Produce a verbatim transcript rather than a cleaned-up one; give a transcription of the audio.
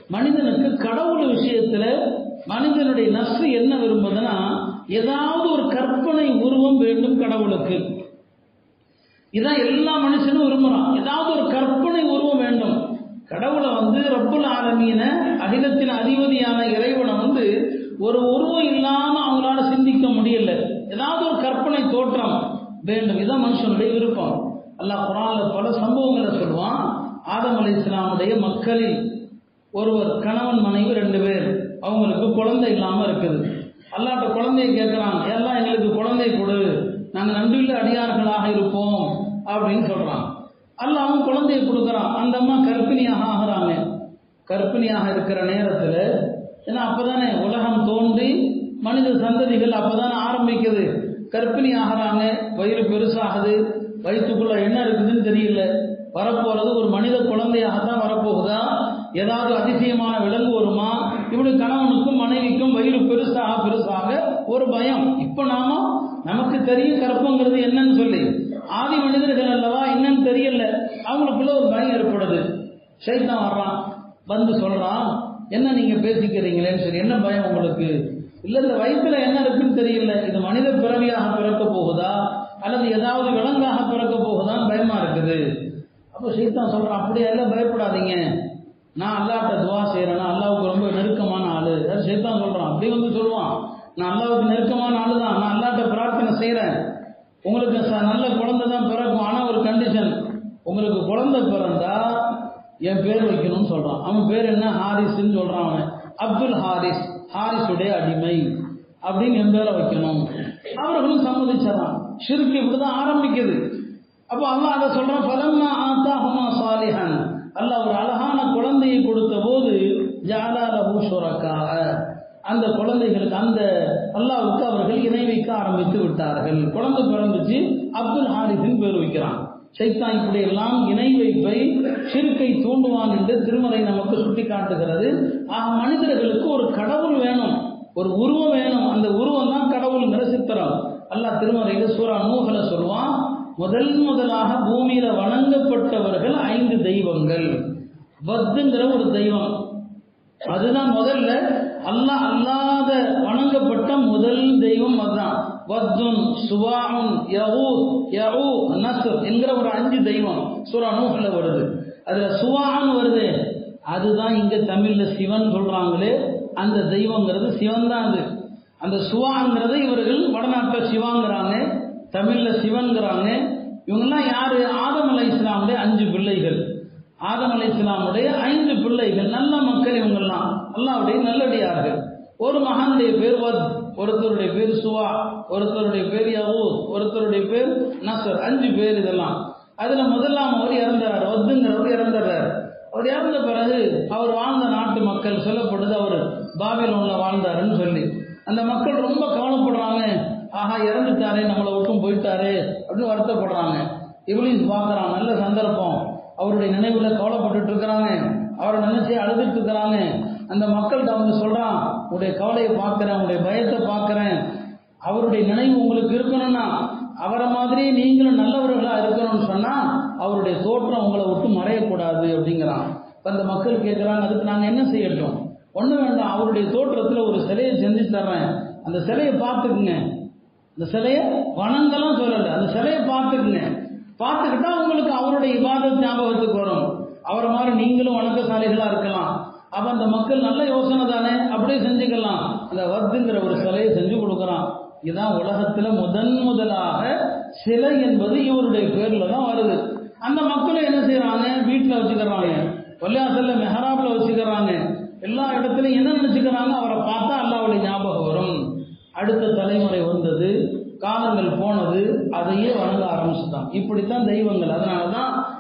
மனிதனுக்கு கடவுள் விஷயத்துல மனிதனுடைய நஃப்ஸ் என்ன விரும்புதுன்னா, ஏதாவது ஒரு கற்பனை உருவம் வேண்டும் கடவுளுக்கு. இதான் எல்லா மனுஷனும் விரும்புறான். ஏதாவது ஒரு கற்பனை உருவம் வேண்டும். கடவுளை வந்து ரப்புல் ஆலமீன, அகிலத்தின் அதிபதியான இறைவனை வந்து ஒரு உருவம் இல்லாம அவங்களால சிந்திக்க முடியல. ஏதாவது ஒரு கற்பனை தோற்றம் வேண்டும். இதான் மனுஷனுடைய விருப்பம். அல்லாஹ் குர்ஆன்ல பல சம்பவங்களை சொல்லுவான். ஆதம் அலைஹிஸ்ஸலாமுடைய மக்களில் ஒருவர், கணவன் மனைவி ரெண்டு பேர், அவங்களுக்கு குழந்தை இல்லாம இருக்குது. அல்லாஹ்ட்ட குழந்தையை கேட்கிறாங்க, எல்லாம் எங்களுக்கு குழந்தை கொடு, நாங்கள் நன்றியுள்ள அடியார்களாக இருப்போம் அப்படின்னு சொல்றாங்க. அல்லாஹ் அவன் குழந்தையை கொடுக்குறான். அந்த அம்மா கர்ப்பிணியாக ஆகிறாங்க. கர்ப்பிணியாக இருக்கிற நேரத்தில், ஏன்னா அப்பதானே உலகம் தோன்றி மனித சந்ததிகள் அப்பதானே ஆரம்பிக்குது. கர்ப்பிணி ஆகிறாங்க, வயிறு பெருசாகுது, வயிற்றுக்குள்ள என்ன இருக்குதுன்னு தெரியல. வரப்போறது ஒரு மனித குழந்தையாகத்தான் வரப்போகுதா, ஏதாவது அதிசயமான விலங்கு வருமா? இப்படி கணவனுக்கும் மனைவிக்கும் வயிறு பெருசாக பெருசாக ஒரு பயம். இப்ப நாம நமக்கு தெரியும் கற்பங்கிறது என்னன்னு சொல்லி, ஆதி மனிதர்கள் அல்லவா, என்னன்னு தெரியல, அவங்களுக்குள்ள ஒரு பயம் ஏற்படுது. ஷைத்தான் வர்றான், வந்து சொல்றான், என்ன நீங்க பேசிக்கிறீங்களேன்னு சொல்லி, என்ன பயம் உங்களுக்கு? இல்ல இந்த வயிற்றுல என்ன இருக்குன்னு தெரியல, இது மனித பிறவியாக பிறக்க போகுதா அல்லது ஏதாவது விலங்காக பிறக்க போகுதான்னு பயமா இருக்குது. அப்போ ஷைத்தான் சொல்றான், அப்படியே எல்லாம் பயப்படாதீங்க, நான் அல்லாஹ்ட்ட துவா செய்யறேன்னா, அல்லாஹ்வுக்கு ரொம்ப நெருக்கமான ஆளு. அது ஷைத்தான் சொல்றான். அப்படி வந்து சொல்லுவான், நான் அல்லாஹ்வுக்கு நெருக்கமான ஆளு தான், நான் அல்லாஹ்ட்ட பிரார்த்தனை செய்யறேன், உங்களுக்கு நல்ல குழந்தை தான் பிறக்கும், ஆனா ஒரு கண்டிஷன், உங்களுக்கு குழந்தை பிறந்தா என் பேர் வைக்கணும்னு சொல்றான். அவன் பேர் என்ன? ஹாரிஸ்ன்னு சொல்றான். அவன் அப்துல் ஹாரிஸ், ஹாரிஸுடைய அடிமை அப்படின்னு என் பேரை வைக்கணும். அவர்களும் சம்மதிச்சான். ஷிர்க் இப்படிதான் ஆரம்பிக்குது. அப்போ அல்லாஹ் அதை சொல்றான், ஃபலம்மா ஆதாஹுமா சாலிஹன், அல்லாஹ் ஒரு அழகான குழந்தையை கொடுத்த போது ஜஅலா லஹு ஷுரகா, அந்த குழந்தைகளுக்கு, அந்த அல்லாஹ்வுக்கு அவர்கள் இணை வைக்க ஆரம்பித்து விட்டார்கள். குழந்தை பிறந்துச்சு, அப்துல் ஹாரிஸின் பேர் வைக்கிறான். ஷைத்தான் இப்படி எல்லாம் இணை வைப்பை, ஷிர்க்கை தூண்டுவான் என்று திருமறை நமக்கு சுட்டி காட்டுகிறது. ஆக மனிதர்களுக்கு ஒரு கடவுள் வேணும், ஒரு உருவம் வேணும். அந்த உருவம் தான் கடவுள்ங்கிற சித்திரம். அல்லாஹ் திருமறையில சூரா நூஹ்ல சொல்லுவான், முதல் முதலாக பூமியில வணங்கப்பட்டவர்கள் ஐந்து தெய்வங்கள். வத்துங்கிற ஒரு தெய்வம், அதுதான் முதல்ல அல்லாஹ் அல்லாத வணங்கப்பட்ட முதல் தெய்வம். அதுதான் வத்துன், சுவாஉன், யகூத், யஊக், நஸ்ர் என்கிற ஒரு அஞ்சு தெய்வம் சூரா நூஹ்ல வருது. அதுல சுவான் வருது, அதுதான் இங்க தமிழ்ல சிவன் சொல்றாங்களே, அந்த தெய்வங்கிறது சிவன் தான். அது அந்த சுவாங்கிறது இவர்கள் வடநாட்டில் சிவாங்கிறாங்க, தமிழ்ல சிவன்கிறாங்க. இவங்கெல்லாம் யாரு? ஆதம் அலைஹிஸ்ஸலாமுடைய அஞ்சு பிள்ளைகள். ஆதம் அலைஹிஸ்ஸலாமுடைய ஐந்து பிள்ளைகள், நல்ல மக்கள் இவங்கெல்லாம், அல்லாஹ்வுடைய நல்லடியார்கள். ஒரு மகனுடைய பேர் வத், ஒருத்தருடைய பேர் சுவா, ஒருத்தருடைய பேர் யகூத், ஒருத்தருடைய பேர் நஸ்ர், அஞ்சு பேர் இதெல்லாம். அதுல முதலாம் அவர் இறந்தார், வத்துங்கிறவர் இறந்துறார். அவர் இறந்த பிறகு அவர் வாழ்ந்த நாட்டு மக்கள் சொல்லப்படுது அவர் பாபிலோன்ல வாழ்ந்தாருன்னு சொல்லி. அந்த மக்கள் ரொம்ப கவலைப்படுறாங்க, ஆஹா இறந்துட்டாரே, நம்மளை விட்டும் போயிட்டாரே அப்படின்னு வருத்தப்படுறாங்க. இப்லீஸ் பார்க்குறான், நல்ல சந்தர்ப்பம், அவருடைய நினைவுல கவலைப்பட்டு இருக்கிறாங்க, அவரை நினைச்சு அழுதுட்டு இருக்கிறாங்க. அந்த மக்கள்கிட்ட வந்து சொல்றான், உங்களுடைய கவலையை பார்க்கிறேன், உங்களுடைய பயத்தை பார்க்கிறேன், அவருடைய நினைவு உங்களுக்கு இருக்கணும்னா அவரை மாதிரி நீங்களும் நல்லவர்களா இருக்கணும்னு சொன்னா அவருடைய தோற்றம் உங்களை விட்டு மறையக்கூடாது அப்படிங்கிறான். இப்ப அந்த மக்கள் கேட்கிறாங்க, அதுக்கு நாங்க என்ன செய்யட்டும்? ஒண்ணு வேண்டாம், அவருடைய தோற்றத்துல ஒரு சிலையை செஞ்சு தர்றேன், அந்த சிலையை பார்த்துக்குங்க. அந்த சிலையை வணங்கலாம் சொல்லல, அந்த சிலையை பார்த்துக்குங்க. பார்த்துக்கிட்டா உங்களுக்கு அவருடைய இபாதத் ஞாபகத்துக்கு வரும், அவரை மாதிரி நீங்களும் வணக்கசாலிகளா இருக்கலாம். அப்ப அந்த மக்கள் நல்ல யோசனை தானே, அப்படியே செஞ்சுக்கலாம். அந்த வத்துங்கிற ஒரு சிலையை செஞ்சு கொடுக்குறான். இதுதான் உலகத்துல முதன் முதலாக சிலை என்பது இவருடைய பேர்ல தான் வருது. அந்த மக்களும் என்ன செய்யறாங்க? வீட்டுல வச்சுக்கிறாங்க, பள்ளிவாசல்ல மெஹராப்ல வச்சுக்கிறாங்க, எல்லா இடத்துலையும் என்ன நினைச்சுக்கிறாங்க? அவரை பார்த்தா அல்லாஹ்வுடைய ஞாபகம் வரும். அடுத்த தலைமுறை வந்தது, காலங்கள் போனது, அதையே வணங்க ஆரம்பிச்சுட்டான். இப்படித்தான் தெய்வங்கள். அதனாலதான்